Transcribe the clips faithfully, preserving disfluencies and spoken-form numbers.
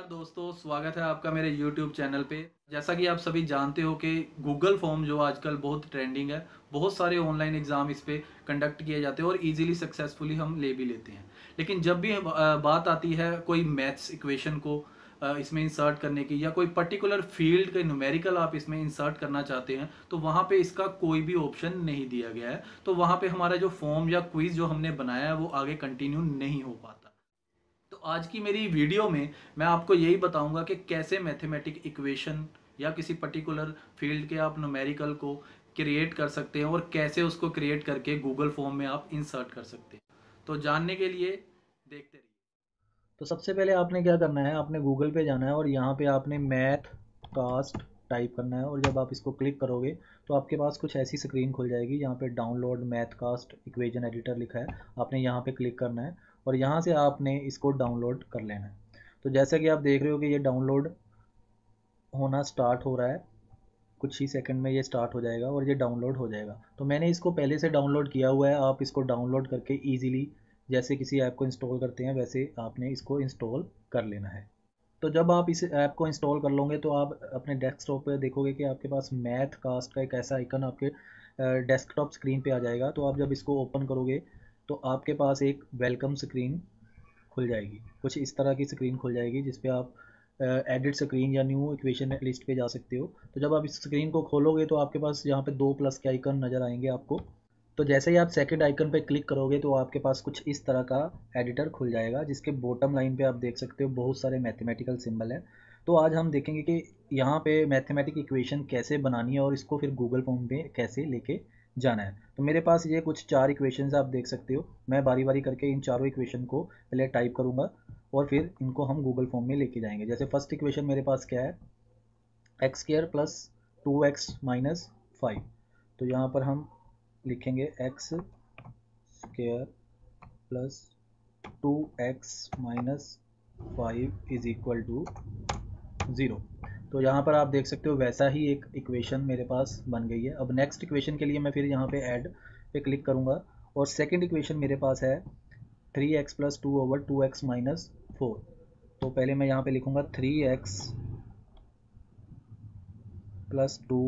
दोस्तों, स्वागत है आपका मेरे यूट्यूब चैनल पे। जैसा कि आप सभी जानते हो कि गूगल फॉर्म जो आजकल बहुत ट्रेंडिंग है, बहुत सारे ऑनलाइन एग्ज़ाम इस पे कंडक्ट किए जाते हैं और इजीली सक्सेसफुली हम ले भी लेते हैं। लेकिन जब भी अ, बात आती है कोई मैथ्स इक्वेशन को अ, इसमें इंसर्ट करने की या कोई पर्टिकुलर फील्ड के न्यूमेरिकल आप इसमें इंसर्ट करना चाहते हैं, तो वहाँ पे इसका कोई भी ऑप्शन नहीं दिया गया है। तो वहाँ पे हमारा जो फॉर्म या क्विज़ जो हमने बनाया है वो आगे कंटिन्यू नहीं हो पाता। तो आज की मेरी वीडियो में मैं आपको यही बताऊंगा कि कैसे मैथमेटिक इक्वेशन या किसी पर्टिकुलर फील्ड के आप न्यूमेरिकल को क्रिएट कर सकते हैं और कैसे उसको क्रिएट करके गूगल फॉर्म में आप इंसर्ट कर सकते हैं। तो जानने के लिए देखते रहिए। तो सबसे पहले आपने क्या करना है, आपने गूगल पे जाना है और यहाँ पे आपने मैथ कास्ट टाइप करना है। और जब आप इसको क्लिक करोगे तो आपके पास कुछ ऐसी स्क्रीन खुल जाएगी। यहाँ पे download MathCast equation editor लिखा है, आपने यहाँ पे क्लिक करना है और यहाँ से आपने इसको डाउनलोड कर लेना है। तो जैसा कि आप देख रहे हो कि ये डाउनलोड होना स्टार्ट हो रहा है, कुछ ही सेकंड में ये स्टार्ट हो जाएगा और ये डाउनलोड हो जाएगा। तो मैंने इसको पहले से डाउनलोड किया हुआ है। आप इसको डाउनलोड करके ईजिली जैसे किसी ऐप को इंस्टॉल करते हैं वैसे आपने इसको इंस्टॉल कर लेना है। तो जब आप इस ऐप को इंस्टॉल कर लोगे तो आप अपने डेस्कटॉप पे देखोगे कि आपके पास मैथ कास्ट का एक ऐसा आइकन आपके डेस्कटॉप स्क्रीन पे आ जाएगा। तो आप जब इसको ओपन करोगे तो आपके पास एक वेलकम स्क्रीन खुल जाएगी। कुछ इस तरह की स्क्रीन खुल जाएगी जिस पे आप एडिट स्क्रीन या न्यू इक्वेशन लिस्ट पे जा सकते हो। तो जब आप इस स्क्रीन को खोलोगे तो आपके पास यहाँ पे दो प्लस के आइकन नज़र आएंगे आपको। तो जैसे ही आप सेकंड आइकन पे क्लिक करोगे तो आपके पास कुछ इस तरह का एडिटर खुल जाएगा जिसके बॉटम लाइन पे आप देख सकते हो बहुत सारे मैथमेटिकल सिंबल है। तो आज हम देखेंगे कि यहाँ पे मैथमेटिक इक्वेशन कैसे बनानी है और इसको फिर गूगल फॉर्म पे कैसे लेके जाना है। तो मेरे पास ये कुछ चार इक्वेशंस आप देख सकते हो। मैं बारी बारी करके इन चारों इक्वेशन को पहले टाइप करूँगा और फिर इनको हम गूगल फॉर्म में लेके जाएंगे। जैसे फर्स्ट इक्वेशन मेरे पास क्या है, x square plus two x minus five. तो यहाँ पर हम लिखेंगे x square plus two x minus five is equal to zero. तो यहाँ पर आप देख सकते हो वैसा ही एक इक्वेशन मेरे पास बन गई है। अब नेक्स्ट इक्वेशन के लिए मैं फिर यहाँ पे ऐड पे क्लिक करूँगा और सेकंड इक्वेशन मेरे पास है three x plus two over two x minus four. तो पहले मैं यहाँ पे लिखूँगा थ्री एक्स प्लस टू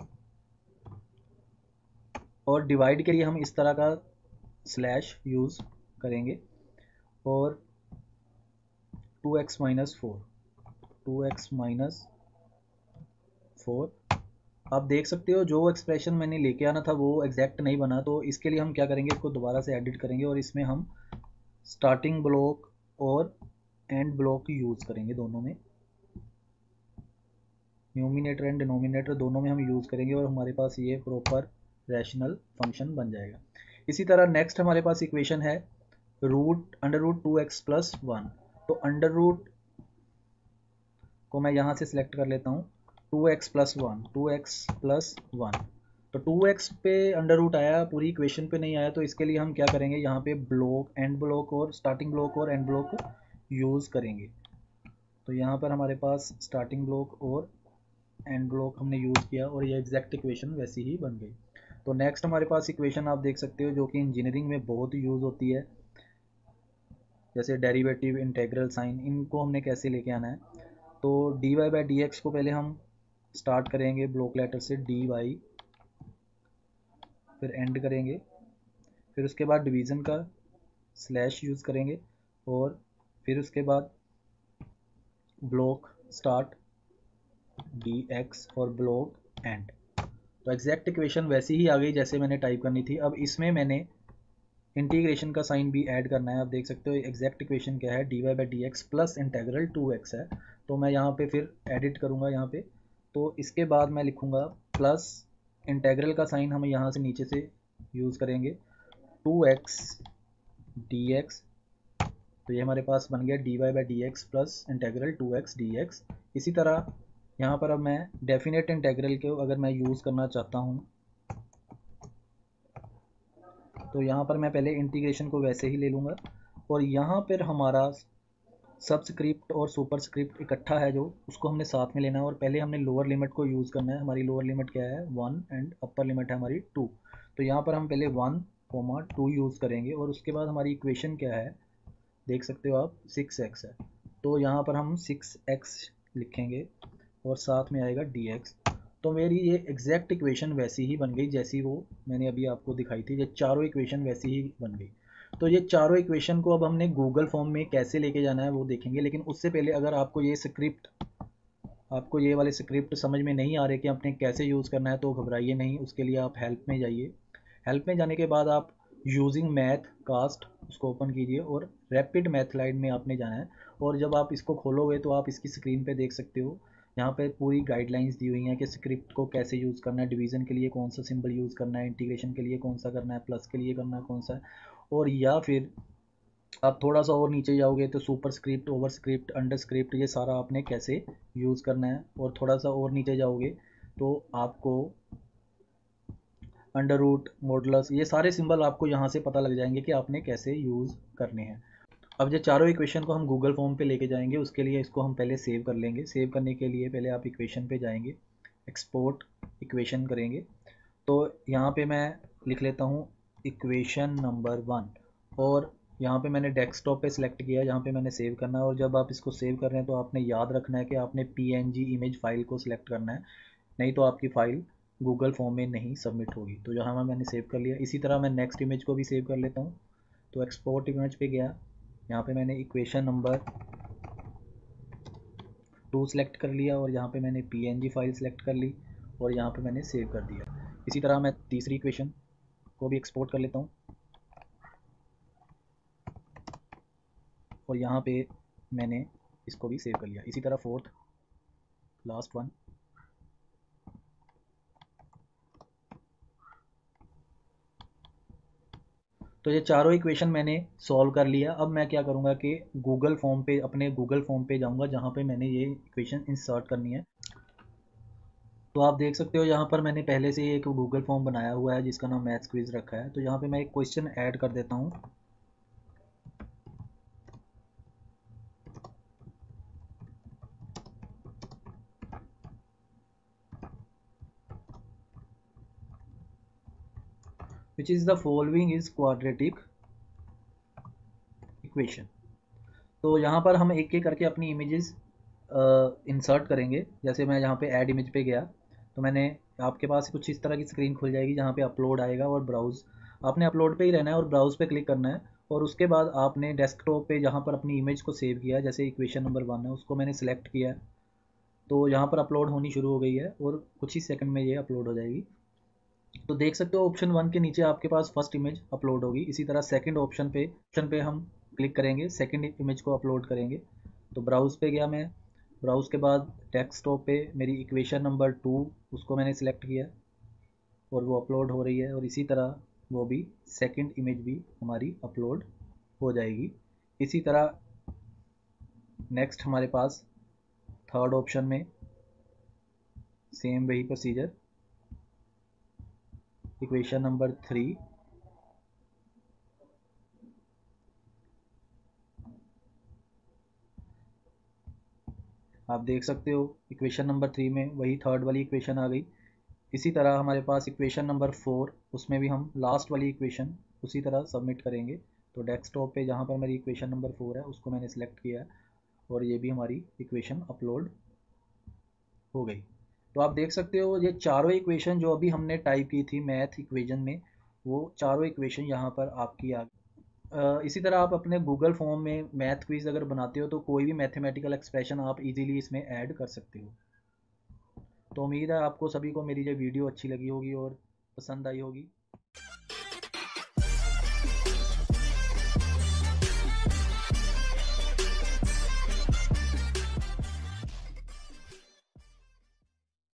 और डिवाइड के लिए हम इस तरह का स्लैश यूज़ करेंगे और two x minus four two x minus four. आप देख सकते हो जो एक्सप्रेशन मैंने लेके आना था वो एग्जैक्ट नहीं बना। तो इसके लिए हम क्या करेंगे, इसको दोबारा से एडिट करेंगे और इसमें हम स्टार्टिंग ब्लॉक और एंड ब्लॉक यूज़ करेंगे। दोनों में न्यूमिनेटर एंड डिनोमिनेटर दोनों में हम यूज़ करेंगे और हमारे पास ये प्रॉपर रैशनल फंक्शन बन जाएगा। इसी तरह नेक्स्ट हमारे पास इक्वेशन है root under root two x plus one. तो अंडर रूट को मैं यहाँ से सिलेक्ट कर लेता हूँ, two x plus one two x plus one. तो टू एक्स पे अंडर रूट आया, पूरी इक्वेशन पे नहीं आया। तो इसके लिए हम क्या करेंगे, यहाँ पे ब्लॉक एंड ब्लॉक और स्टार्टिंग ब्लॉक और एंड ब्लॉक यूज़ करेंगे। तो यहाँ पर हमारे पास स्टार्टिंग ब्लॉक और एंड ब्लॉक हमने यूज़ किया और ये एग्जैक्ट इक्वेशन वैसी ही बन गई। तो नेक्स्ट हमारे पास इक्वेशन आप देख सकते हो जो कि इंजीनियरिंग में बहुत यूज़ होती है, जैसे डेरिवेटिव, इंटेग्रल, साइन, इनको हमने कैसे लेके आना है। तो d y by d x को पहले हम स्टार्ट करेंगे ब्लॉक लेटर से डी वाई, फिर एंड करेंगे, फिर उसके बाद डिवीज़न का स्लैश यूज़ करेंगे और फिर उसके बाद ब्लॉक स्टार्ट डी एक्स और ब्लॉक एंड। तो एग्जैक्ट इक्वेशन वैसी ही आ गई जैसे मैंने टाइप करनी थी। अब इसमें मैंने इंटीग्रेशन का साइन भी ऐड करना है। आप देख सकते हो एग्जैक्ट इक्वेशन क्या है, d y by d x plus integral two x है। तो मैं यहाँ पे फिर एडिट करूँगा यहाँ पे। तो इसके बाद मैं लिखूँगा प्लस इंटेग्रल का साइन हम यहाँ से नीचे से यूज़ करेंगे, टू एक्स डी एक्स। तो ये हमारे पास बन गया d y by d x plus integral two x d x. इसी तरह यहाँ पर अब मैं डेफिनेट इंटेग्रल को अगर मैं यूज़ करना चाहता हूँ तो यहाँ पर मैं पहले इंटीग्रेशन को वैसे ही ले लूँगा और यहाँ पर हमारा सबस्क्रिप्ट और सुपरस्क्रिप्ट इकट्ठा है जो उसको हमने साथ में लेना है। और पहले हमने लोअर लिमिट को यूज़ करना है। हमारी लोअर लिमिट क्या है, वन, एंड अपर लिमिट है हमारी टू। तो यहाँ पर हम पहले वन कोमा टू यूज़ करेंगे और उसके बाद हमारी इक्वेशन क्या है, देख सकते हो आप, सिक्स एक्स है। तो यहाँ पर हम सिक्स एक्स लिखेंगे और साथ में आएगा डी एक्स। तो मेरी ये एग्जैक्ट इक्वेशन वैसी ही बन गई जैसी वो मैंने अभी आपको दिखाई थी, ये चारों इक्वेशन वैसी ही बन गई। तो ये चारों इक्वेशन को अब हमने गूगल फॉर्म में कैसे लेके जाना है वो देखेंगे, लेकिन उससे पहले अगर आपको ये स्क्रिप्ट आपको ये वाले स्क्रिप्ट समझ में नहीं आ रहे कि आपने कैसे यूज़ करना है तो घबराइए नहीं, उसके लिए आप हेल्प में जाइए। हेल्प में जाने के बाद आप यूजिंग मैथ कास्ट उसको ओपन कीजिए और रैपिड मैथ लाइन में आपने जाना है। और जब आप इसको खोलोगे तो आप इसकी स्क्रीन पे देख सकते हो, यहाँ पे पूरी गाइडलाइंस दी हुई हैं कि स्क्रिप्ट को कैसे यूज़ करना है, डिवीज़न के लिए कौन सा सिंबल यूज़ करना है, इंटीग्रेशन के लिए कौन सा करना है, प्लस के लिए करना है कौन सा है। और या फिर आप थोड़ा सा और नीचे जाओगे तो superscript, overscript, underscript, ये सारा आपने कैसे यूज़ करना है। और थोड़ा सा और नीचे जाओगे तो आपको अंडर रूट, मॉडुलस, ये सारे सिंबल आपको यहाँ से पता लग जाएंगे कि आपने कैसे यूज़ करने हैं। अब ये चारों इक्वेशन को हम गूगल फॉर्म पे लेके जाएंगे, उसके लिए इसको हम पहले सेव कर लेंगे। सेव करने के लिए पहले आप इक्वेशन पे जाएंगे, एक्सपोर्ट इक्वेशन करेंगे। तो यहाँ पे मैं लिख लेता हूँ इक्वेशन नंबर वन, और यहाँ पे मैंने डेस्कटॉप पे सिलेक्ट किया है जहाँ पे मैंने सेव करना है। और जब आप इसको सेव कर रहे हैं तो आपने याद रखना है कि आपने पीएनजी इमेज फाइल को सिलेक्ट करना है, नहीं तो आपकी फ़ाइल गूगल फॉर्म में नहीं सबमिट होगी। तो यहाँ मैंने सेव कर लिया। इसी तरह मैं नेक्स्ट इमेज को भी सेव कर लेता हूँ। तो एक्सपोर्ट इमेज पे गया, यहाँ पे मैंने इक्वेशन नंबर टू सेलेक्ट कर लिया और यहाँ पे मैंने पीएनजी फाइल सेलेक्ट कर ली और यहाँ पे मैंने सेव कर दिया। इसी तरह मैं तीसरी इक्वेशन को भी एक्सपोर्ट कर लेता हूँ और यहाँ पे मैंने इसको भी सेव कर लिया। इसी तरह फोर्थ, लास्ट वन, तो ये चारों इक्वेशन मैंने सॉल्व कर लिया। अब मैं क्या करूँगा कि गूगल फॉर्म पे, अपने गूगल फॉर्म पे जाऊँगा जहाँ पे मैंने ये इक्वेशन इंसर्ट करनी है। तो आप देख सकते हो यहाँ पर मैंने पहले से ही एक गूगल फॉर्म बनाया हुआ है जिसका नाम मैथ्स क्विज रखा है। तो यहाँ पे मैं एक क्वेश्चन ऐड कर देता हूँ। Which is the following is quadratic equation. तो यहाँ पर हम एक एक करके अपनी इमेजेस इंसर्ट करेंगे। जैसे मैं यहाँ पे ऐड इमेज पे गया तो मैंने, आपके पास कुछ इस तरह की स्क्रीन खुल जाएगी जहाँ पे अपलोड आएगा और ब्राउज़, आपने अपलोड पे ही रहना है और ब्राउज़ पे क्लिक करना है। और उसके बाद आपने डेस्कटॉप पे जहाँ पर अपनी इमेज को सेव किया, जैसे इक्वेशन नंबर वन है उसको मैंने सेलेक्ट किया, तो यहाँ पर अपलोड होनी शुरू हो गई है और कुछ ही सेकंड में ये अपलोड हो जाएगी। तो देख सकते हो ऑप्शन वन के नीचे आपके पास फर्स्ट इमेज अपलोड होगी। इसी तरह सेकंड ऑप्शन पे ऑप्शन पे हम क्लिक करेंगे, सेकंड इमेज को अपलोड करेंगे। तो ब्राउज़ पे गया मैं, ब्राउज़ के बाद डेस्कटॉप पे मेरी इक्वेशन नंबर टू उसको मैंने सिलेक्ट किया और वो अपलोड हो रही है। और इसी तरह वो भी सेकंड इमेज भी हमारी अपलोड हो जाएगी। इसी तरह नेक्स्ट हमारे पास थर्ड ऑप्शन में सेम वही प्रोसीजर, इक्वेशन नंबर थ्री, आप देख सकते हो इक्वेशन नंबर थ्री में वही थर्ड वाली इक्वेशन आ गई। इसी तरह हमारे पास इक्वेशन नंबर फोर, उसमें भी हम लास्ट वाली इक्वेशन उसी तरह सबमिट करेंगे। तो डेस्कटॉप पे जहाँ पर मेरी इक्वेशन नंबर फोर है उसको मैंने सेलेक्ट किया है और ये भी हमारी इक्वेशन अपलोड हो गई। तो आप देख सकते हो ये चारों इक्वेशन जो अभी हमने टाइप की थी मैथ इक्वेशन में, वो चारों इक्वेशन यहाँ पर आपकी आ गई। इसी तरह आप अपने गूगल फॉर्म में मैथ क्विज अगर बनाते हो तो कोई भी मैथमेटिकल एक्सप्रेशन आप इजीली इसमें ऐड कर सकते हो। तो उम्मीद है आपको सभी को मेरी ये वीडियो अच्छी लगी होगी और पसंद आई होगी।